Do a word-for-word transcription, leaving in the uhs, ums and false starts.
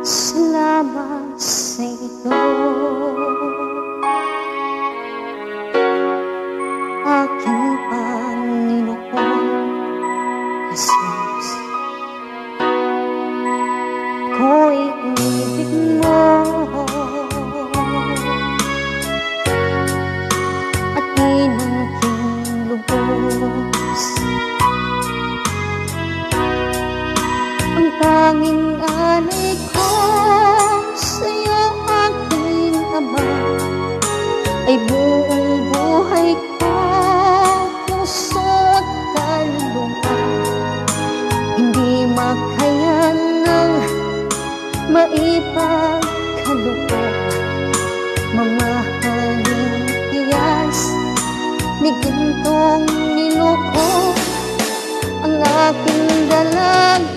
Salamat sa ito, aking Panginoon Jesus. Ko'y inibig mo at inangking lubos. Ang tanging alay ko sa'yo, aking Ama, ay buong buhay ko, puso at kaluluwa. Hindi makayanang maipagkaloob, mamahaling tiyas ni gintong niloko ang aking dalag.